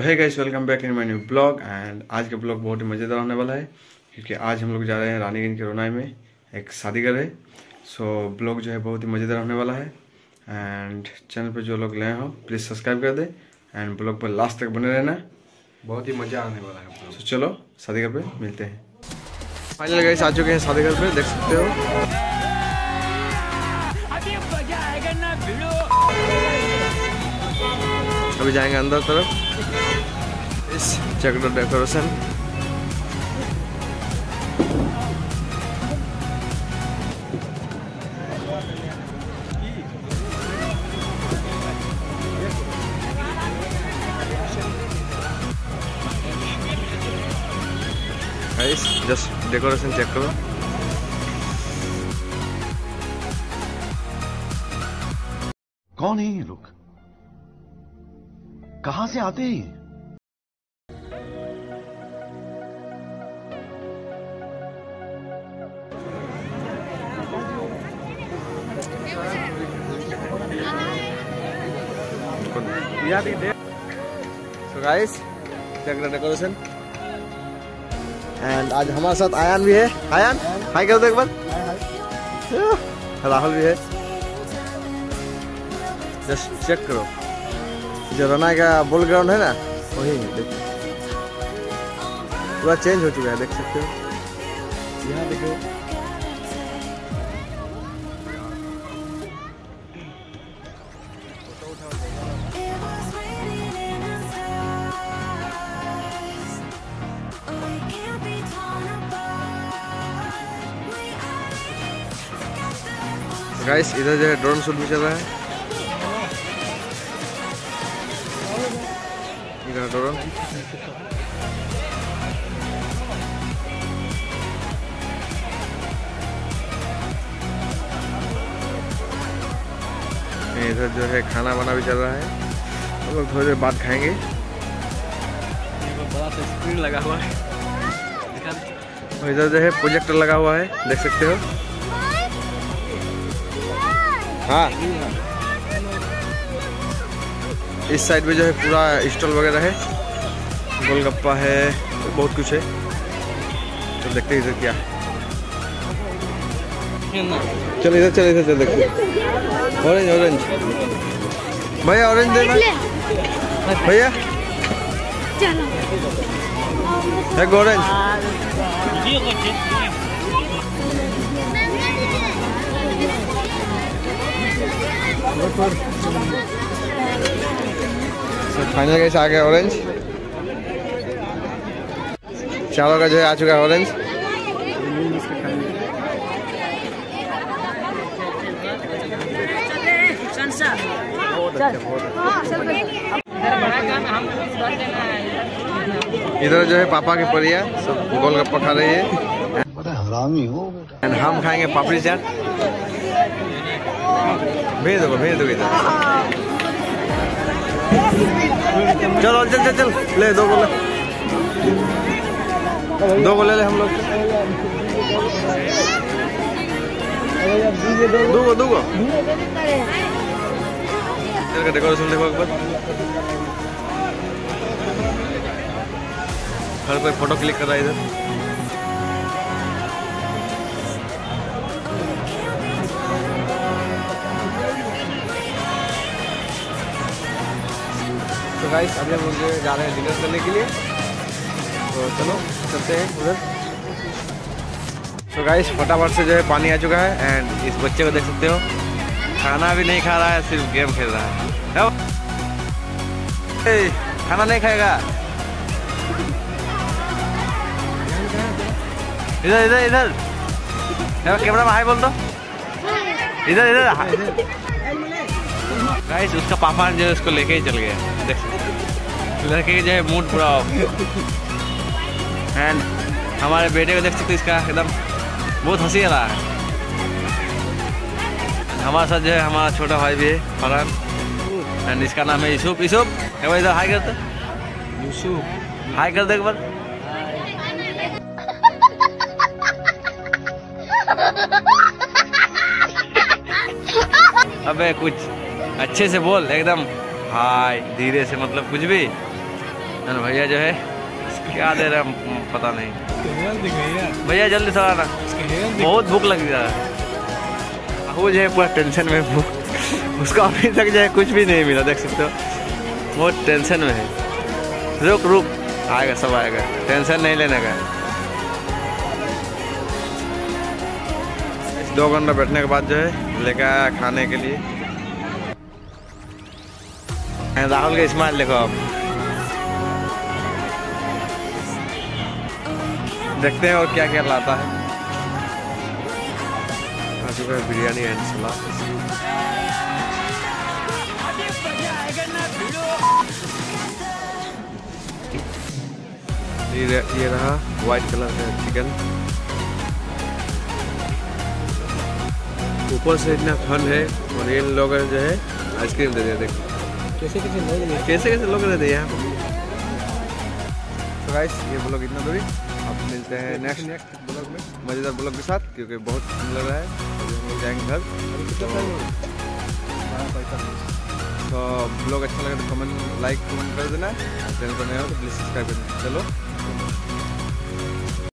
Hey guys, welcome back in my new blog. And आज का blog बहुत ही मज़ेदार होने वाला है क्योंकि आज हम लोग जा रहे हैं रानीगंज के रोनाई में एक शादी घर है। सो ब्लॉग जो है बहुत ही मज़ेदार होने वाला है। एंड चैनल पर जो लोग नए हो प्लीज़ सब्सक्राइब कर दे एंड ब्लॉग पर लास्ट तक बने रहना, बहुत ही मज़ा आने वाला है। तो चलो शादी घर पर मिलते हैं। फाइनल गाइस आ चुके हैं शादी घर पर, देख सकते हो। अभी जाएंगे अंदर तरफ। इस check decoration just decoration check करो। कौन है ये लोग, कहां से आते हैं? So guys, check the decoration. And आज हमारे साथ आयान भी है। आयान हाय कर दो एक बार। राहुल भी है। जस्ट चेक करो, जो रोनाई का बॉल ग्राउंड है ना, वही देखो पूरा चेंज हो चुका है, देख सकते हो। यहाँ देखो गाइस, इधर जो है ड्रोन शूट भी चल रहा है। इधर ड्रोन इधर जो है खाना वाना भी चल रहा है। हम लोग थोड़ी देर बाद खाएंगे। बड़ा सा स्क्रीन लगा हुआ है। इधर जो है प्रोजेक्टर लगा हुआ है, देख सकते हो। हाँ, इस साइड में जो है पूरा स्टॉल वगैरह है, गोलगप्पा है, बहुत कुछ है। तो देखते हैं इधर क्या। चल इधर चल, इधर चल, देखते ऑरेंज ऑरेंज भैया, ऑरेंज देना भैया, एक ऑरेंज। फाइनल गाइस आ गया ऑरेंज। चारों का जो है आ चुका है ऑरेंज। इधर जो है पापा की परिया सब गोलगप्पा खा रही है। बड़ा हरामी हो। एंड हम खाएंगे पापड़ी चाट। भेज दो इधर। चलो चल चल चल, ले दो गोले ले हम लोग। दूगो चल का डेकोरेशन देखो एक बार। हर कोई फोटो क्लिक कर रहा है इधर। तो गाइस अभी हम लोग जा रहे हैं डिनर करने के लिए, तो चलो चलते हैं उधर। तो गाइस फटाफट से जो है पानी आ चुका है। एंड इस बच्चे को देख सकते हो, खाना भी नहीं खा रहा है, सिर्फ गेम खेल रहा है। खाना नहीं खाएगा। इधर इधर इधर कैमरा में हाय बोल दो। इधर इधर गाइस, उसका पापा जो है उसको लेके ही चल गया, देख लड़के के जो है मूड पूरा ऑफ। एंड हमारे बेटे को देख सकते, इसका एकदम बहुत हंसी आ रहा है। हमारे साथ जो है हमारा छोटा भाई भी है, फरहान। एंड इसका नाम है यूसुफ। यूसुफ एक बार इधर हाय करते। यूसुफ हाय कर दे एक बार। अबे कुछ अच्छे से बोल एकदम, हाय धीरे से, मतलब कुछ भी भैया जो है क्या दे रहे हैं पता नहीं। भैया जल्दी थोड़ा ना, बहुत भूख लग रहा है। वो जो है पूरा टेंशन में, भूख उसको अभी तक जो है कुछ भी नहीं मिला, देख सकते हो बहुत टेंशन में है। रुक रुक, आएगा सब आएगा, टेंशन नहीं लेने का। 2 घंटा बैठने के बाद जो है लेकर आया खाने के लिए। राहुल का स्माइल देखो आप, देखते हैं और क्या क्या लाता है। आ चुका है बिरयानी एंड सलाद। ये रहा व्हाइट कलर का चिकन। ऊपर से इतना ठंड है और ये लोग जो है आइसक्रीम दे दिया। देखो कैसे कैसे लोग रहते हैं यहाँ पर। तो गाइस ये ब्लॉग इतना दूरी, अब मिलते हैं नेक्स्ट ब्लॉग में मज़ेदार ब्लॉग के साथ, क्योंकि बहुत ठंड लग रहा है। हम लोग जाएंगे घर। तो ब्लॉग अच्छा लगे तो कमेंट लाइक कर देना, चैनल पर नया हो तो प्लीज़ सब्सक्राइब करना। चलो।